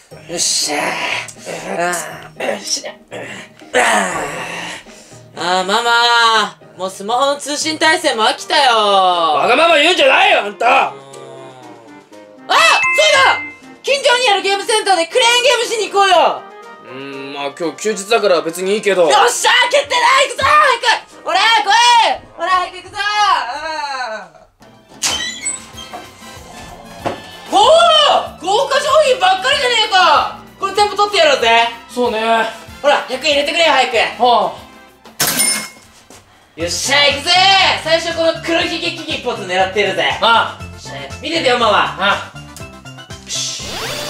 よっしゃママもうスマホの通信回線も飽きたよ。 わがまま言うんじゃないよ、あんた。 そうだ、近所にあるゲームセンターでクレーンゲームしに行こうよ。 まあ今日休日だから別にいいけど。 よっしゃ決定だ、行くぞ早く。ほら来い、ほら早く行くぞ。おお、豪華商品ばっかりじゃねえか。これ全部取ってやろうぜ。 そうね。 ほら100円入れてくれよ早く。 はよっしゃ行くぜ。最初この黒ひげ危機一発狙ってるぜ。 あ。 見ててよママ。 はいス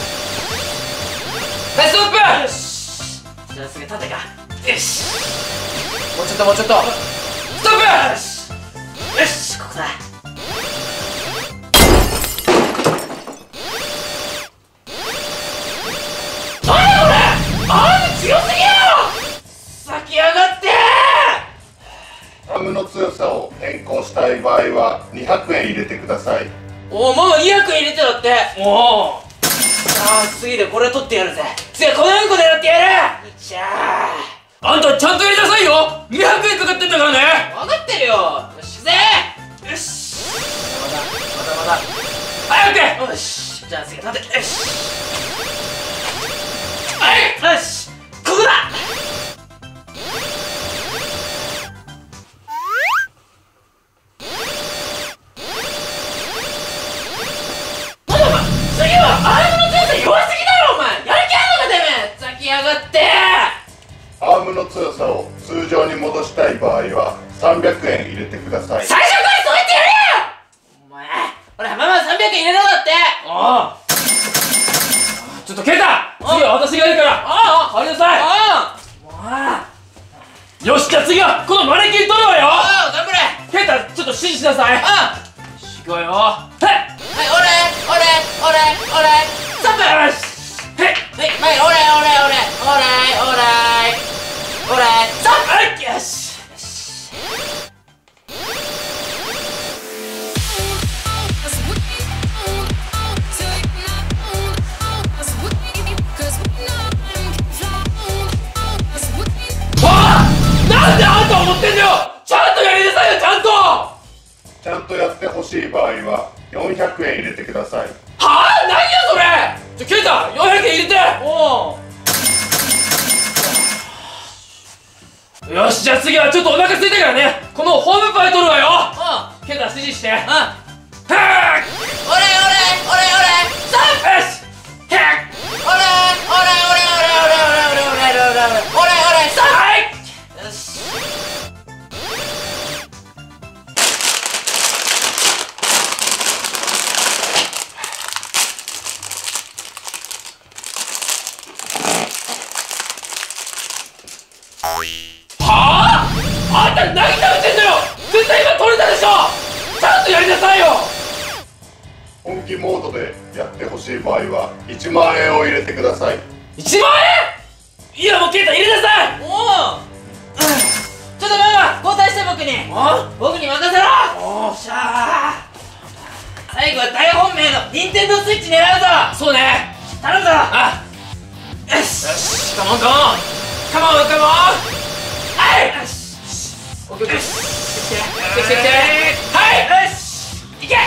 トップ。 よし、じゃあすぐ立てか。よし、 もうちょっともうちょっと。ストップ。 よしここだ。強すぎよ。先やがって。 アームの強さを変更したい場合は200円入れてください。 おお、ママ200円入れてだって。 おお。 次でこれ取ってやるぜ。次はこの4個狙ってやる。じゃあんたちゃんとやりなさいよ。200円かかってんだからね。 分かってるよ。よし行くぜ。よし、まだ早く。 よし、じゃあ次立て。よし、 はい。 よしここだ。次はアームの強さ弱すぎだろお前。やる気あるのかてめえ。先やがって。 アームの強さを通常に戻したい場合は300円入れてください。 最初からそう言ってやれよお前。ほらママ300円入れろだって。 ああ。ちょっとケイタ、次は私がやるから入りなさい。よし、じゃあ次はこのマネキン取るわよ。 頑張れ。 ケイタ、ちょっと指示しなさい。いくわよ。はい、 はい、俺ストップ。 よし。はい、 はい、俺ストップ。 はい、よし。なんであんた思ってんだよ。ちゃんとやりなさいよ、ちゃんと。 ちゃんとやってほしい場合は400円入れてください。 はあ、何やそれ。ケイタ、400円入れて。よし、じゃあ次はちょっとお腹空いたからね、このホームパイ取るわよ。ケイタ、指示して。はあ。 俺ストップ。 よし。 俺ストップ。 はい。 よし。 はあ？あんた何食べてんだよ。絶対今取れたでしょ。ちゃんとやりなさいよ。 本気モードでやってほしい場合は1万円を入れてください。 1万円？いや、もうケイタ入れなさい。 ちょっとママ交代して僕に任せろ。 おっしゃ最後は大本命のニンテンドースイッチ狙うぞ。 ー。そうね。 頼むぞ。 よよしし、カモンカモンはい。よし、オッケーオッケー。来て。はい。よし、いけ。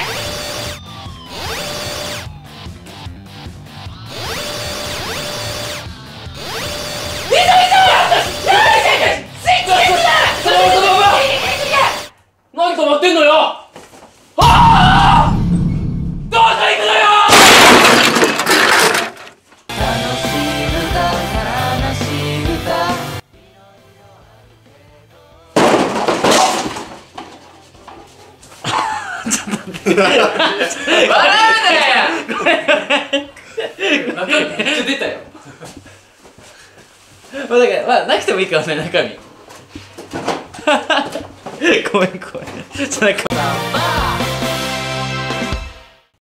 何止まってんのよ。ああ、どうぞ行くのよ。 笑うなよ。 中身めっちゃ出たよ。 だからまあなくてもいいからね中身。ごめん。ちょっとなんか。